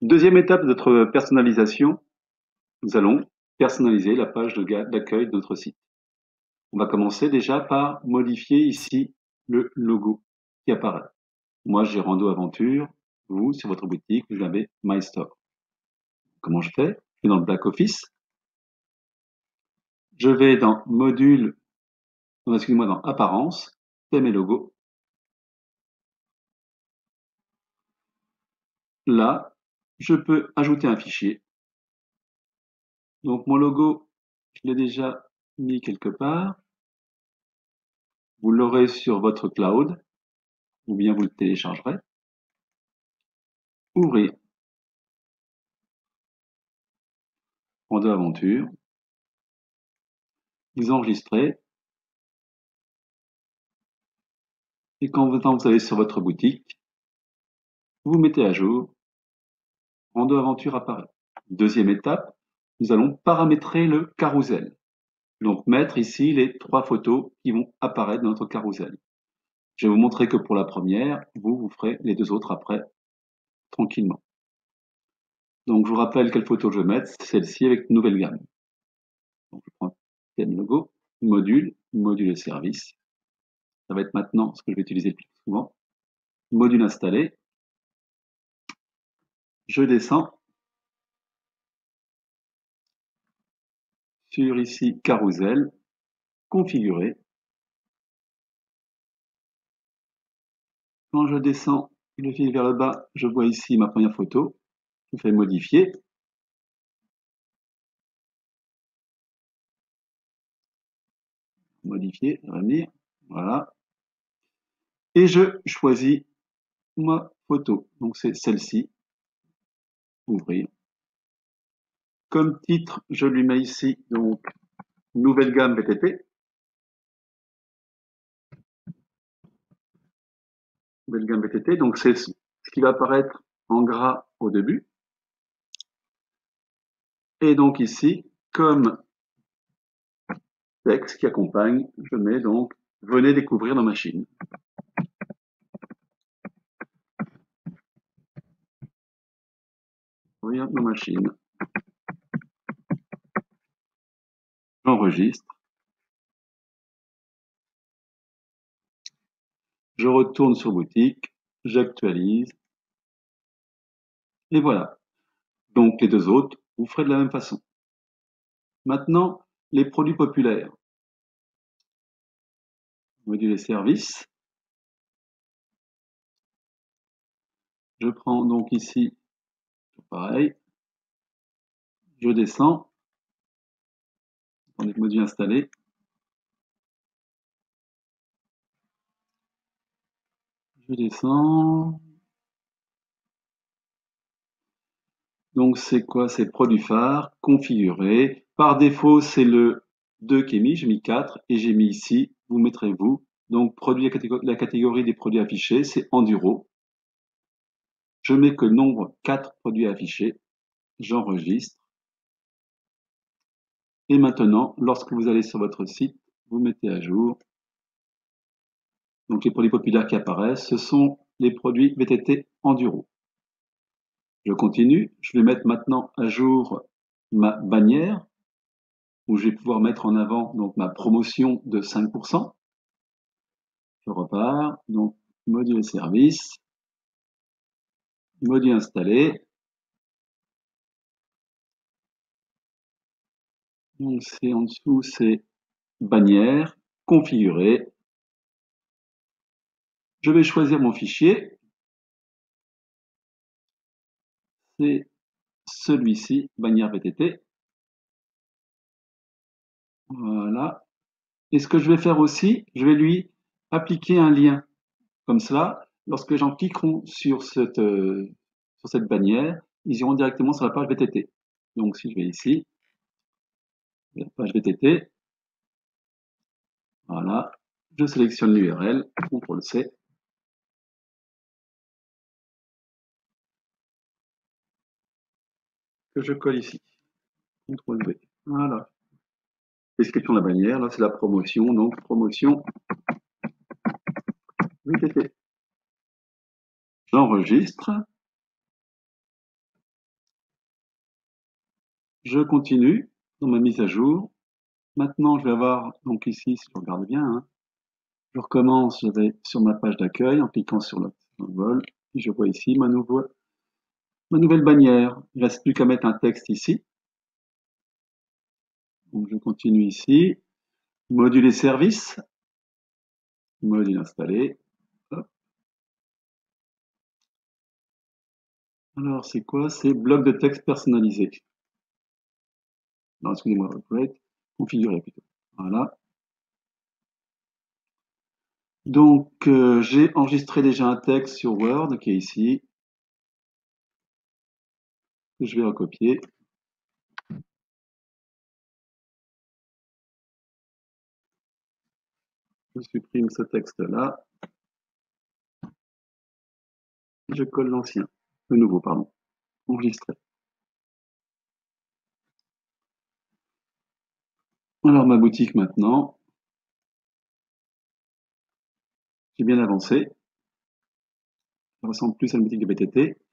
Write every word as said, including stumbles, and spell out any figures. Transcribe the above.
Deuxième étape de notre personnalisation, nous allons personnaliser la page d'accueil de notre site. On va commencer déjà par modifier ici le logo qui apparaît. Moi, j'ai Rando Aventure. Vous, sur votre boutique, vous avez My Store. Comment je fais? Je vais dans le back office. Je vais dans module, non, excusez-moi, dans apparence, thème et logo. Là, je peux ajouter un fichier. Donc, mon logo, je l'ai déjà mis quelque part. Vous l'aurez sur votre cloud, ou bien vous le téléchargerez. Ouvrir. Rando Aventure. Vous enregistrez. Et quand vous allez sur votre boutique, vous mettez à jour. Rando Aventure apparaît. Deuxième étape, nous allons paramétrer le carrousel. Donc mettre ici les trois photos qui vont apparaître dans notre carrousel. Je vais vous montrer que pour la première, vous, vous ferez les deux autres après, tranquillement. Donc je vous rappelle quelle photo je vais mettre, celle-ci avec une nouvelle gamme. Donc je prends thème logo, module, module et service. Ça va être maintenant ce que je vais utiliser le plus souvent. Module installé. Je descends sur ici carrousel, configurer. Quand je descends le fil vers le bas, je vois ici ma première photo. Je fais modifier. Modifier, revenir. Voilà. Et je choisis ma photo. Donc c'est celle-ci. Ouvrir. Comme titre, je lui mets ici donc nouvelle gamme V T T. Nouvelle gamme V T T. Donc c'est ce qui va apparaître en gras au début. Et donc ici, comme texte qui accompagne, je mets donc venez découvrir nos machines. Découvrir nos machines. J'enregistre. Je retourne sur boutique, j'actualise. Et voilà. Donc les deux autres, vous ferez de la même façon. Maintenant, les produits populaires. Module et services. Je prends donc ici, pareil. Je descends. Attendez, module installé. Je descends. Donc c'est quoi? C'est produits phares, configuré. Par défaut, c'est le deux qui est mis, j'ai mis quatre et j'ai mis ici, vous mettrez vous. Donc produit, la catégorie des produits affichés, c'est enduro. Je mets que le nombre quatre produits affichés. J'enregistre. Et maintenant, lorsque vous allez sur votre site, vous mettez à jour. Donc les produits populaires qui apparaissent, ce sont les produits V T T enduro. Je continue, je vais mettre maintenant à jour ma bannière, où je vais pouvoir mettre en avant donc ma promotion de cinq pour cent. Je repars, donc module et service, module installé. Donc c'est en dessous, c'est bannière, configurer. Je vais choisir mon fichier. C'est celui-ci, bannière V T T. Voilà. Et ce que je vais faire aussi, je vais lui appliquer un lien. Comme cela, lorsque gens cliqueront sur cette, euh, sur cette bannière, ils iront directement sur la page V T T. Donc si je vais ici, la page V T T, voilà, je sélectionne l'U R L, contrôle C. Que je colle ici, contrôle V. Voilà. Description de la bannière, là c'est la promotion, donc promotion V T T. J'enregistre. Je continue dans ma mise à jour. Maintenant, je vais avoir, donc ici, si je regarde bien, hein, je recommence, je vais sur ma page d'accueil en cliquant sur le symbole. Et je vois ici ma, nouveau, ma nouvelle bannière. Il ne reste plus qu'à mettre un texte ici. Donc je continue ici. Module et services. Module installé. Hop. Alors, c'est quoi? C'est bloc de texte personnalisé. Non, excusez-moi, configurer plutôt. Voilà. Donc, euh, j'ai enregistré déjà un texte sur Word qui est ici. Que je vais recopier. Je supprime ce texte-là. Je colle l'ancien. Le nouveau, pardon. Enregistré. Alors, ma boutique maintenant. J'ai bien avancé. Ça ressemble plus à une boutique de B T T.